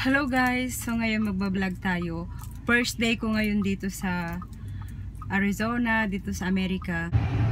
Hello guys! So ngayon magbablog tayo. First day ko ngayon dito sa Arizona, dito sa Amerika.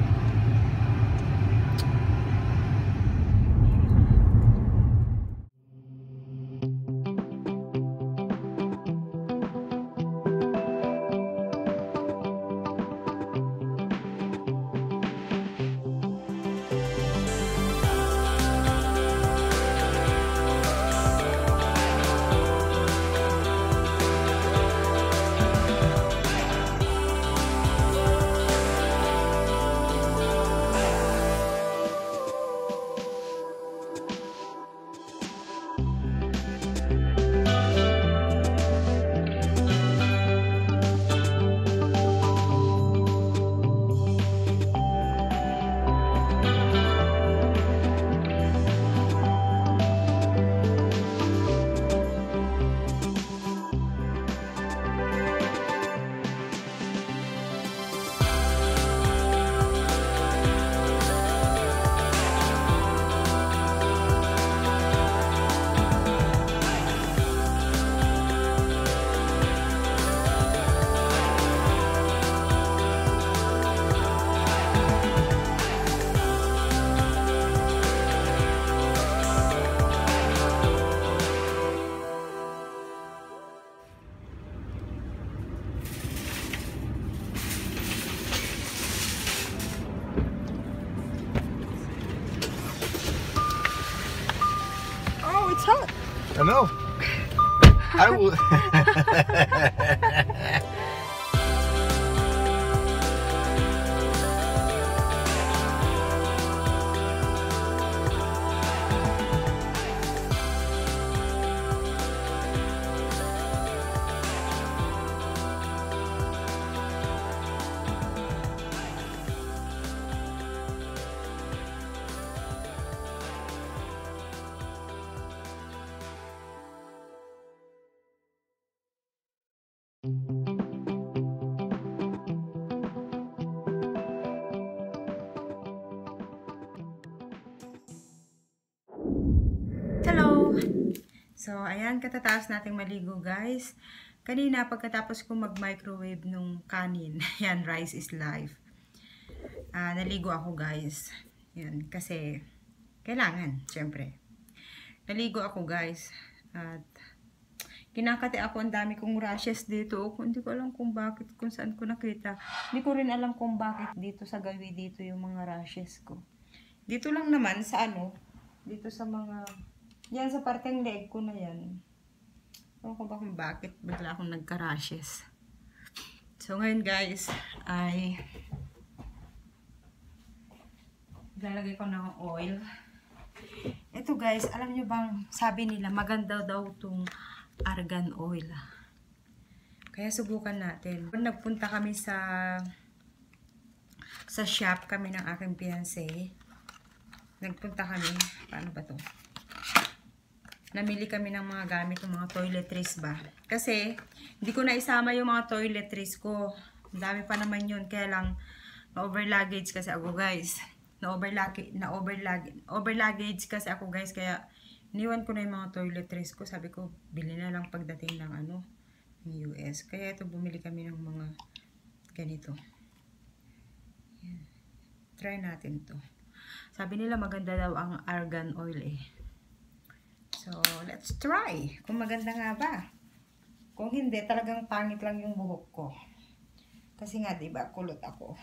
It's hot. I know. I will. Hello! So, ayan, katataas nating maligo guys. Kanina, pagkatapos ko mag-microwave nung kanin, yan, rice is life. Naligo ako guys. Yan, kasi kailangan, syempre. Naligo ako guys. At kinakati ako, ang dami kong rashes dito. Hindi ko alam kung bakit, kung saan ko nakita. Hindi ko rin alam kung bakit dito sa gawi dito yung mga rashes ko. Dito lang naman sa dito sa mga, yan sa parteng leg ko na yan. Ewan ko ba kung bakit bigla akong nagka-rashes. So ngayon guys, ay lalagay ko ng oil. Ito guys, alam nyo bang sabi nila maganda daw tong argan oil. Kaya subukan natin. Nagpunta kami sa shop kami ng aking fiancé. Nagpunta kami, paano ba to? Namili kami ng mga gamit, ng mga toiletries ba. Kasi, hindi ko na isama yung mga toiletries ko. Ang dami pa naman yun. Kaya lang, na-overluggage kasi ako guys. Na-overluggage kasi ako guys. Kaya, iniwan ko na yung mga toiletries ko. Sabi ko, bili na lang pagdating ng ng US. Kaya ito, bumili kami ng mga ganito. Yan. Try natin to. Sabi nila maganda daw ang argan oil eh. So, let's try. Kung maganda nga ba. Kung hindi, talagang pangit lang yung buhok ko. Kasi nga, diba, kulot ako.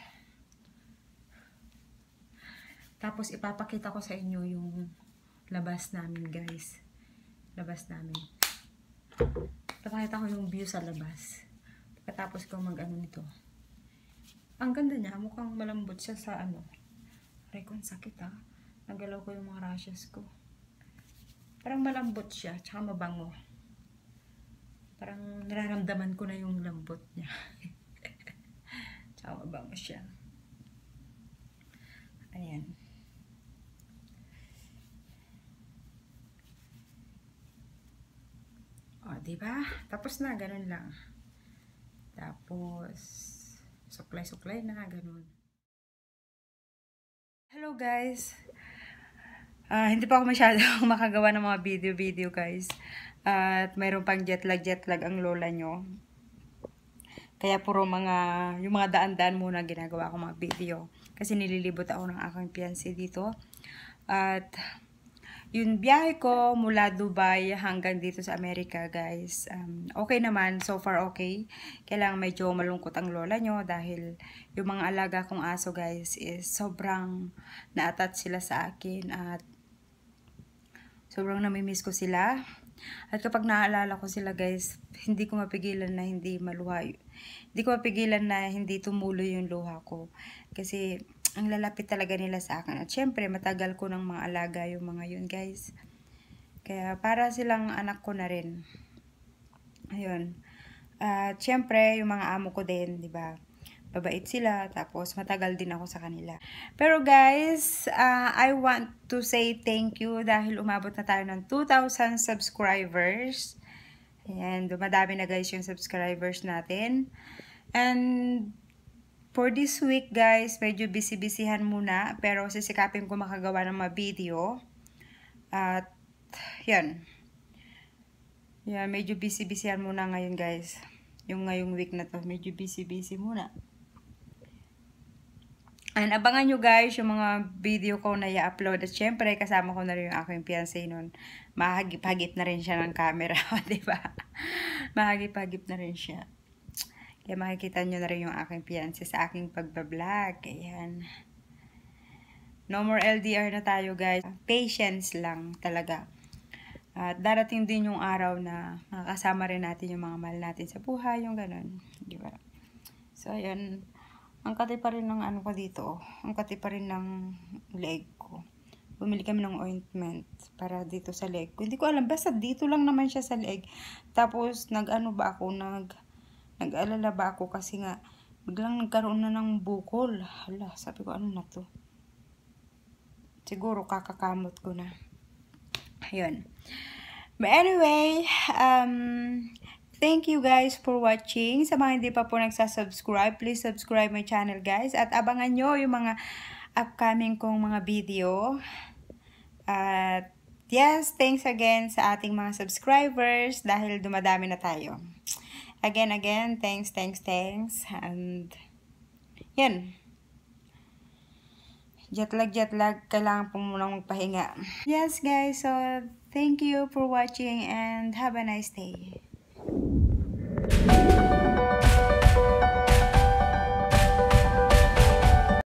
Tapos, ipapakita ko sa inyo yung labas namin, guys. Labas namin. Ipapakita ko yung view sa labas. Pagkatapos ko nito. Ang ganda niya. Mukhang malambot siya sa Aray ko, sakit ha. Nagalaw ko yung mga rashes ko. Parang malambot siya, tsaka mabango. Parang nararamdaman ko na yung lambot niya. Tsaka mabango siya. Ayan. O, diba? Tapos na, ganun lang. Tapos, suklay-suklay na, ganun. Hello guys! Hindi pa ako masyadong makagawa ng mga video guys. At mayroon pang jet lag ang lola nyo. Kaya puro yung mga daan-daan muna ginagawa ko mga video. Kasi nililibot ako ng aking fiancé dito. At yung biyahe ko mula Dubai hanggang dito sa Amerika, guys. Okay naman, so far okay. Kailangan medyo malungkot ang lola nyo dahil yung mga alaga kong aso, guys, is sobrang na-attach sila sa akin at sobrang namimiss ko sila. At kapag naaalala ko sila, guys, hindi ko mapigilan na hindi maluha. Hindi ko mapigilan na hindi tumuloy yung luha ko. Kasi ang lalapit talaga nila sa akin. At syempre, matagal ko ng mga alaga yung mga yun, guys. Kaya para silang anak ko na rin. Ayun. At syempre, yung mga amo ko din, di ba? Babait sila, tapos matagal din ako sa kanila. Pero guys, I want to say thank you dahil umabot na tayo ng 2,000 subscribers. Ayan, dumadami na guys yung subscribers natin. And for this week, guys, medyo busy-busyhan muna. Pero sisikapin ko makagawa ng mga video. At, yan. Yan, medyo busy-busyhan muna ngayon, guys. Yung ngayong week na to, medyo busy-busy muna. And abangan nyo, guys, yung mga video ko na i-upload. At syempre, kasama ko na rin yung aking fiancé nun. Mahagip-hagip na rin siya ng camera. Diba? Mahagip-hagip na rin siya. Kaya makikita nyo na rin yung aking fiancé sa aking pagbablog. Ayan. No more LDR na tayo, guys. Patience lang talaga. At darating din yung araw na makakasama rin natin yung mga mahal natin sa buhay. Yung ganun. Diba? So, ayan. Ang kati pa rin ng ano ko dito. Ang kati pa rin ng leg ko. Bumili kami ng ointment para dito sa leg ko. Hindi ko alam. Basta dito lang naman siya sa leg. Tapos, nag-alala ba ako kasi nga biglang nagkaroon na ng bukol. Hala, sabi ko, ano na to? Siguro kakakamot ko na. Ayun. But anyway, thank you guys for watching. Sa mga hindi pa po nagsasubscribe, please subscribe my channel, guys. At abangan nyo yung mga upcoming kong mga video. At yes, thanks again sa ating mga subscribers dahil dumadami na tayo. Again, thanks. And, yan. Jet lag, kailangan po munang magpahinga. Yes, guys, so, thank you for watching and have a nice day.